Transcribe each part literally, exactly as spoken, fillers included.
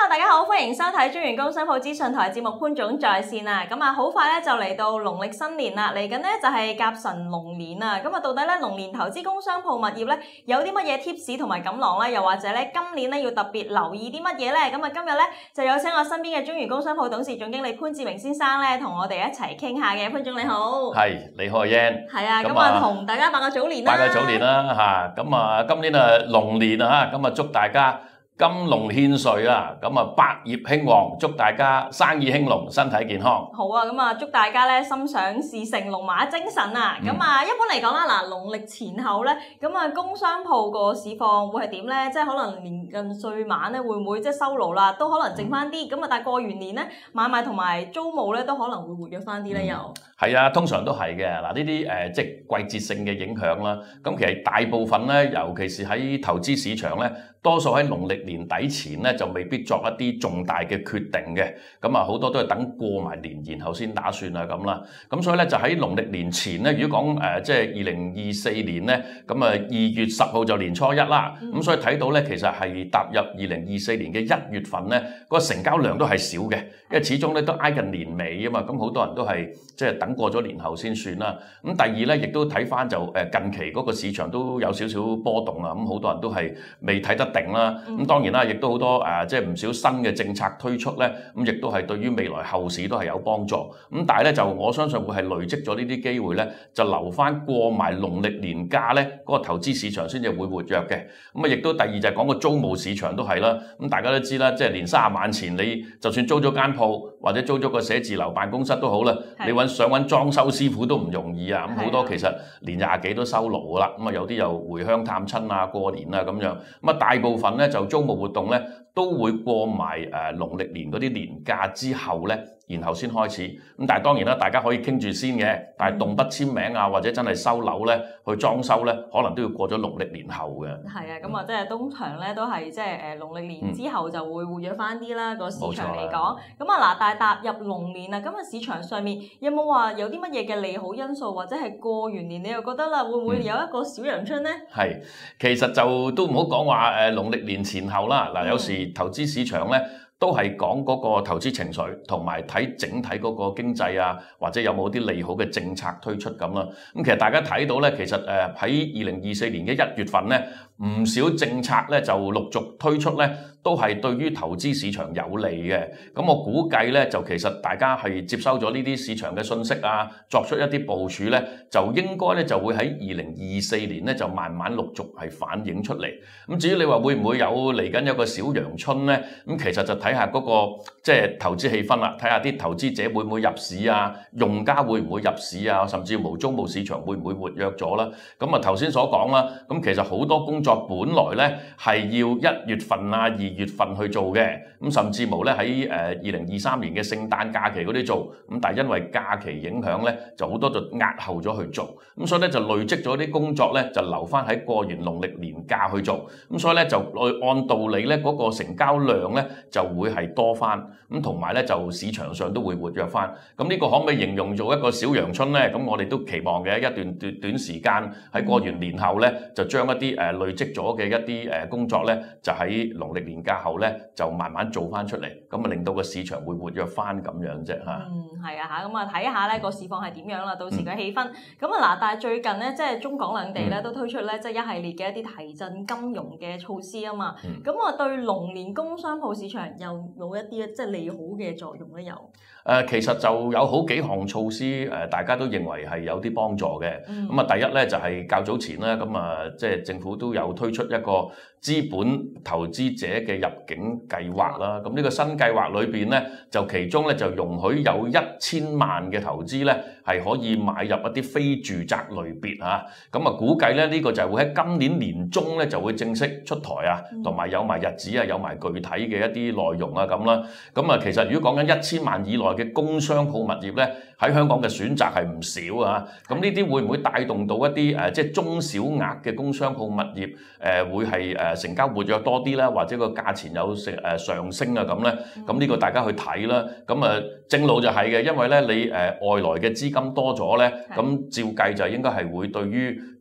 Hello， 大家好，歡迎收睇中原工商鋪資訊台節目潘總在線啊！咁啊，好快咧就嚟到農曆新年啦，嚟緊咧就係甲辰龍年啊！咁啊，到底咧龍年投資工商鋪物業咧有啲乜嘢 tips 同埋錦囊咧？又或者咧今年咧要特別留意啲乜嘢咧？咁啊，今日咧就有請我身邊嘅中原工商鋪董事總經理潘志榮先生咧，同我哋一齊傾下嘅。潘總你好， 係你好阿 Yan， 係啊，咁啊同大家拜個早年啦， 拜個早年啦嚇！咁啊，今年啊龍年啊嚇，咁啊祝大家金龍獻瑞啊，咁啊百業興旺，祝大家生意興隆，身體健康。 好啊，咁啊祝大家咧心想事成，龍馬精神啊！咁啊、嗯，一般嚟講啦，嗱農曆前後咧，咁啊工商鋪個市況會係點咧？即係可能年近歲晚咧，會唔會即係收爐啦？都可能剩翻啲，咁啊但係過完年咧，買賣同埋租務咧都可能會活躍翻啲咧又。 係啊，通常都係嘅。嗱呢啲誒即係季節性嘅影響啦。咁其實大部分咧，尤其是喺投資市場咧，多數喺農曆年底前咧就未必作一啲重大嘅決定嘅。咁啊好多都係等過埋年，然後先打算啊咁啦。咁所以咧就喺農曆年前咧，如果講誒即係二零二四年咧，咁啊二月十號就年初一啦。咁、嗯、所以睇到咧，其實係踏入二零二四年嘅一月份咧，個成交量都係少嘅，因為始終咧都挨近年尾啊嘛。咁好多人都係即係等過咗年後先算啦。咁第二咧，亦都睇翻就誒近期嗰個市場都有少少波動啊。咁好多人都係未睇得定啦。咁當然啦，亦都好多誒即係唔少新嘅政策推出咧，咁亦都係對於未來後市都係有幫助。咁但係咧就我相信會係累積咗呢啲機會咧，就留翻過埋農曆年假咧，嗰個投資市場先至會活躍嘅。咁啊，亦都第二就係講個租務市場都係啦。咁大家都知啦，即係年卅晚前你就算租咗間鋪或者租咗個寫字樓辦公室都好啦，你揾想揾裝修師傅都唔容易啊。咁好多其實年廿幾都收爐噶啦。咁啊有啲又回鄉探親啊、過年啊咁樣。咁啊大部分咧就租務活動咧都會過埋誒農曆年嗰啲年假之後咧，然後先開始。咁但係當然啦，大家可以傾住先嘅。但係動筆簽名啊，或者真係收樓咧，去裝修咧，可能都要過咗農曆年後嘅。係啊，咁啊，即係通常咧都係即係誒農曆年之後就會活躍翻啲啦，個市場嚟講。咁啊嗱，但係踏入龍年啊，咁啊市場上面有冇話有啲乜嘢嘅利好因素，或者係過完年你又覺得啦，會唔會有一個小陽春咧？係、嗯，其實就都唔好講話誒農曆年前後啦。嗱、嗯，有時投資市場咧，都係講嗰個投資情緒，同埋睇整體嗰個經濟啊，或者有冇啲利好嘅政策推出咁啦。咁其實大家睇到咧，其實誒喺二零二四年嘅一月份咧，唔少政策咧就陸續推出咧，都係對於投資市場有利嘅。咁我估計咧，就其實大家係接收咗呢啲市場嘅信息啊，作出一啲部署咧，就應該咧就會喺二零二四年咧就慢慢陸續係反映出嚟。咁至於你話會唔會有嚟緊有個小陽春咧？咁其實就睇下嗰個即係投資氣氛啦，睇下啲投資者會唔會入市啊，用家會唔會入市啊，甚至乎租務市場會唔會活躍咗啦？咁啊頭先所講啦，咁其實好多工作本來咧係要一月份啊、二月份去做嘅，咁甚至乎咧喺誒二零二三年嘅聖誕假期嗰啲做，咁但係因為假期影響咧，就好多就押後咗去做，咁所以咧就累積咗啲工作咧，就留翻喺過完農曆年假去做，咁所以咧就按道理咧嗰個成交量咧就會係多翻，咁同埋咧就市場上都會活躍翻。咁呢個可唔可以形容做一個小陽春咧？咁我哋都期望嘅一段短短時間喺過完年後咧，就將一啲誒累積咗嘅一啲誒工作咧，就喺農曆年假後咧就慢慢做翻出嚟，咁啊令到個市場會活躍翻咁樣啫嚇。 嗯，係啊嚇，咁啊睇下咧個市況係點樣啦，到時嘅氣氛。咁啊嗱，但係最近咧即係中港兩地咧都推出咧即係一系列嘅一啲提振金融嘅措施啊嘛。咁啊、嗯、對龍年工商鋪市場有冇一啲即係利好嘅作用咧？有誒、 呃，其實就有好幾項措施誒，大家都認為係有啲幫助嘅。咁啊、嗯，第一咧就係、是、較早前咧，咁啊即係政府都有推出一個資本投資者嘅入境計劃啦。咁呢個新計劃裏邊咧，就其中咧就容許有一千萬嘅投資咧係可以買入一啲非住宅類別嚇。咁啊估計咧呢、這個就會喺今年年中咧就會正式出台啊，同埋有埋日子啊，有埋具體嘅一啲內容啊咁啦。咁啊其實如果講緊一千萬以內嘅工商鋪物業咧，喺香港嘅選擇係唔少啊。咁呢啲會唔會帶動到一啲誒即係中小額嘅工商鋪物業誒會係誒成交活躍多啲啦，或者個價錢有成誒上升啊咁咧？咁呢個大家去睇啦。咁啊正路就係嘅，因為咧你誒外來嘅資金多咗咧，咁照計就應該係會對於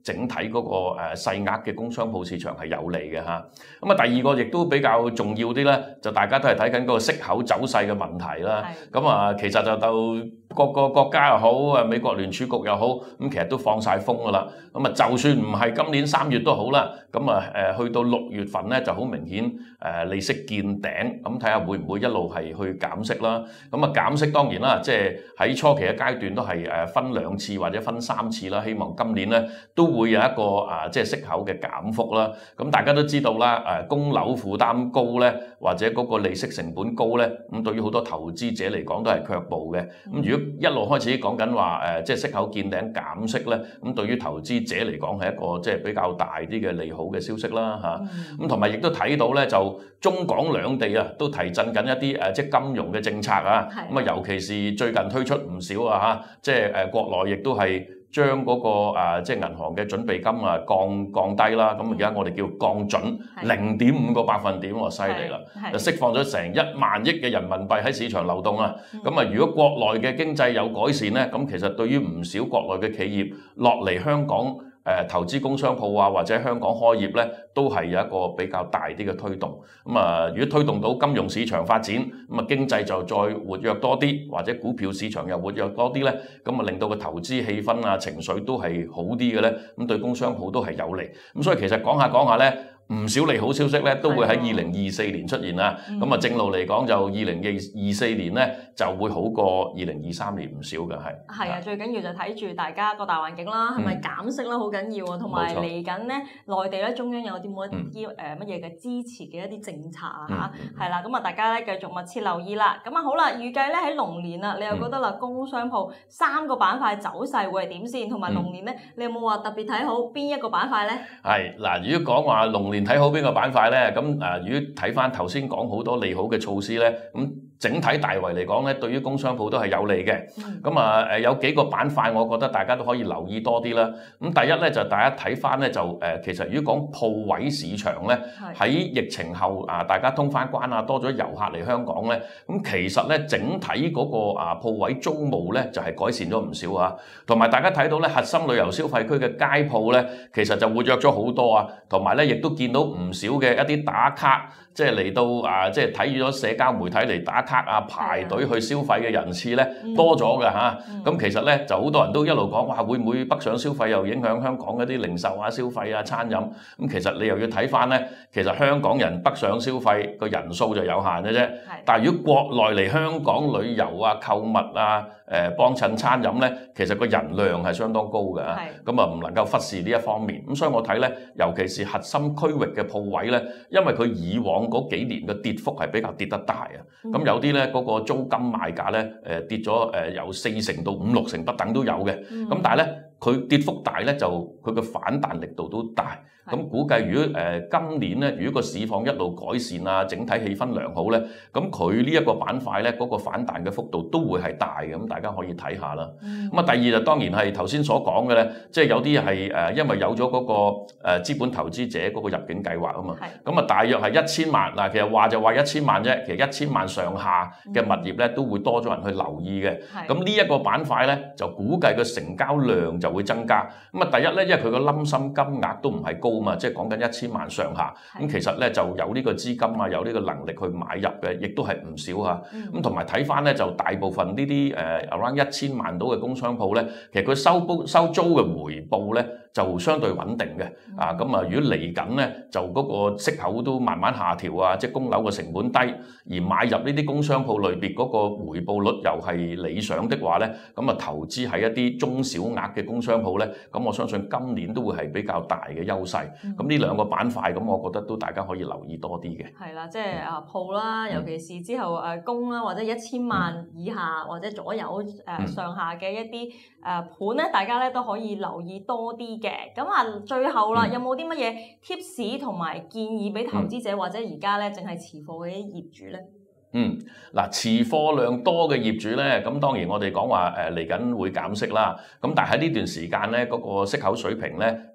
整體嗰個誒細額嘅工商鋪市場係有利嘅嚇。咁啊，第二個亦都比較重要啲咧，就大家都係睇緊嗰個息口走勢嘅問題啦。咁啊，其實就到各個國家又好，啊美國聯儲局又好，咁其實都放晒風噶啦。咁啊，就算唔係今年三月都好啦，咁啊誒去到六月份咧就好明顯誒利息見頂，咁睇下會唔會一路係去減息啦。咁啊減息當然啦，即係喺初期嘅階段都係誒分兩次或者分三次啦。希望今年咧都會有一個啊即係息口嘅減幅啦。咁大家都知道啦，誒供樓負擔高咧，或者嗰個利息成本高咧，咁對於好多投資者嚟講都係卻步嘅。咁如果一路開始講緊話誒，即係息口見頂減息咧，咁對於投資者嚟講係一個即係比較大啲嘅利好嘅消息啦嚇。咁同埋亦都睇到咧，就中港兩地啊都提振緊一啲誒即係金融嘅政策啊。咁啊，尤其是最近推出唔少啊嚇，即係誒國內亦都係將嗰個誒即係銀行嘅準備金啊降降低啦。咁而家我哋叫降準零點五個百分點喎，犀利啦！就釋放咗成一萬億嘅人民幣喺市場流動啊。咁啊，如果國內嘅經濟有改善咧，咁其實對於唔少國內嘅企業落嚟香港誒投資工商鋪啊，或者香港開業咧，都係有一個比較大啲嘅推動。咁啊，如果推動到金融市場發展，咁啊經濟就再活躍多啲，或者股票市場又活躍多啲咧，咁啊令到個投資氣氛啊情緒都係好啲嘅咧，咁對工商鋪都係有利。咁所以其實講下講下咧，唔少利好消息咧都會喺二零二四年出現啦。咁啊、嗯、正路嚟講就二零二四年咧就會好過二零二三年唔少嘅係。係啊， 最緊要就睇住大家個大環境啦，係咪、嗯、減息啦好緊要啊，同埋嚟緊咧內地咧中央有啲冇一啲誒乜嘢嘅支持嘅一啲政策啊嚇，係啦、嗯，咁啊大家咧繼續密切留意啦。咁啊好啦，預計咧喺龍年啦，你又覺得啦工商鋪三個板塊走勢會係點先？同埋龍年咧，你有冇話特別睇好邊一個板塊咧？ 係嗱，如果講話龍年睇好邊個板塊咧？咁誒，如果睇翻頭先講好多利好嘅措施咧，咁整體大圍嚟講咧，對於工商鋪都係有利嘅。咁啊誒，有幾個板塊，我覺得大家都可以留意多啲啦。咁第一咧就大家睇翻咧就誒，其實如果講鋪位市場咧，喺疫情後啊，大家通翻關啊，多咗遊客嚟香港咧，咁其實咧整體嗰個啊鋪位租務咧就係改善咗唔少啊。同埋大家睇到咧核心旅遊消費區嘅街鋪咧，其實就活躍咗好多啊。同埋咧亦都見到唔少嘅一啲打卡，即係嚟到啊，即係睇咗社交媒體嚟打卡啊，排隊去消費嘅人次咧多咗嘅嚇。咁其實咧就好多人都一路講話會唔會北上消費又影響香港嗰啲零售啊、消費啊、餐飲。咁其實你又要睇翻咧，其實香港人北上消費個人數就有限嘅啫。但係如果國內嚟香港旅遊啊、購物啊、誒幫襯餐飲咧，其實個人量係相當高嘅。咁啊唔能夠忽視呢一方面。咁所以我睇咧，尤其是核心區域嘅鋪位咧，因為佢以往嗰幾年嘅跌幅係比較跌得大啊。咁、嗯、有啲咧嗰個租金賣價咧誒跌咗誒由四成到五六成不等都有嘅。咁、嗯、但係咧佢跌幅大咧就佢嘅反彈力度都大。咁估計如果誒、呃、今年咧，如果個市況一路改善啊，整體氣氛良好咧，咁佢呢一個板塊咧嗰個反彈嘅幅度都會係大嘅。咁大家可以睇下啦。咁啊、嗯，第二就當然係頭先所講嘅咧，即係有啲係誒因為有咗嗰個誒資本投資者嗰個入境計劃啊嘛。咁啊是，大約係一千萬嗱，其實話就話一千萬啫，其實一千萬上下嘅物業咧都會多咗人去留意嘅。咁呢一個板塊咧就估計個成交量就會增加。咁啊，第一咧，因為佢個冧心金額都唔係高。嘛，即係講緊一千萬上下，咁其實咧就有呢個資金啊，有呢個能力去買入嘅，亦都係唔少嚇。咁同埋睇翻咧，就大部分呢啲誒 around 一千萬到嘅工商鋪咧，其實佢收租收租嘅回報咧就相對穩定嘅。啊，咁啊，如果嚟緊咧，就嗰個息口都慢慢下調啊，即係供樓嘅成本低，而買入呢啲工商鋪類別嗰個回報率又係理想的話咧，咁啊投資喺一啲中小額嘅工商鋪咧，咁我相信今年都會係比較大嘅優勢。咁呢兩個板塊，咁我覺得都大家可以留意多啲嘅。係啦，即係啊鋪啦，尤其是之後誒供啦，或者一千萬以下或者左右誒上下嘅一啲誒盤咧，大家咧都可以留意多啲嘅。咁啊，最後啦，有冇啲乜嘢 tips 同埋建議俾投資者或者而家咧淨係持貨嘅啲業主咧？嗯，嗱，持貨量多嘅業主咧，咁當然我哋講話誒嚟緊會減息啦。咁但係喺呢段時間咧，嗰個息口水平咧，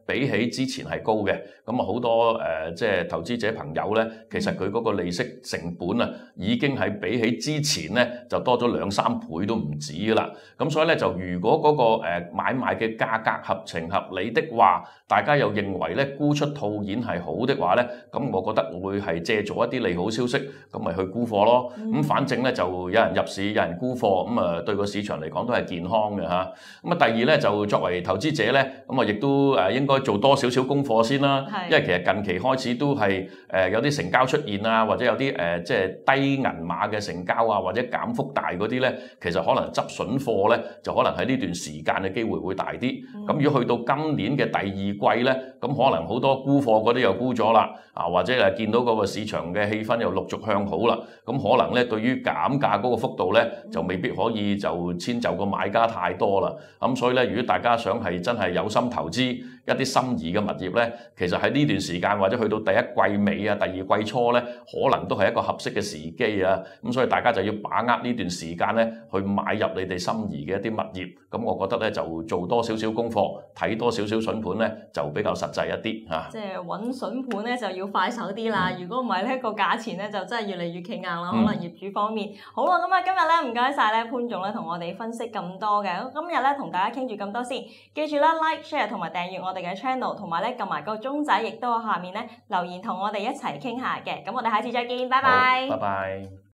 比起之前係高嘅。咁啊好多誒、呃、即係投資者朋友咧，其實佢嗰個利息成本啊，已經係比起之前咧就多咗兩三倍都唔止㗎啦。咁所以咧就如果嗰、那個誒、呃、買賣嘅價格合情合理的話，大家又認為咧沽出套現係好的話咧，咁我覺得會係借助一啲利好消息，咁咪去沽貨咯。咁、嗯、反正咧就有人入市，有人沽貨，咁啊對個市場嚟講都係健康嘅嚇。咁啊第二咧就作為投資者咧，咁啊亦都誒應該做多少少功課先啦。因為其實近期開始都係誒有啲成交出現啊，或者有啲誒即係低銀碼嘅成交啊，或者減幅大嗰啲咧，其實可能執筍貨咧，就可能喺呢段時間嘅機會會大啲。咁、嗯、如果去到今年嘅第二季咧，咁可能好多沽貨嗰啲又沽咗啦，啊或者誒見到嗰個市場嘅氣氛又陸續向好啦，咁可能咧對於減價嗰個幅度咧，就未必可以就遷就個買家太多啦。咁所以咧，如果大家想係真係有心投資一啲心儀嘅物業咧，其實喺呢段時間或者去到第一季尾啊、第二季初咧，可能都係一個合適嘅時機啊。咁所以大家就要把握呢段時間咧，去買入你哋心儀嘅一啲物業。咁我覺得咧就做多少少功課，睇多少少筍盤咧，就比較實際一啲嚇。 即係揾筍盤咧就要快手啲啦。嗯、如果唔係咧，個價錢咧就真係越嚟越企硬啦。嗯、可能業主方面好啊。咁啊，今日咧唔該晒咧潘總咧同我哋分析咁多嘅。咁今日咧同大家傾住咁多先，記住啦 like share 同埋訂閱我哋嘅 channel， 同埋咧撳埋個鐘仔，亦都喺下面咧留言同我哋一齊傾下嘅。咁我哋下次再見，拜拜。 拜拜。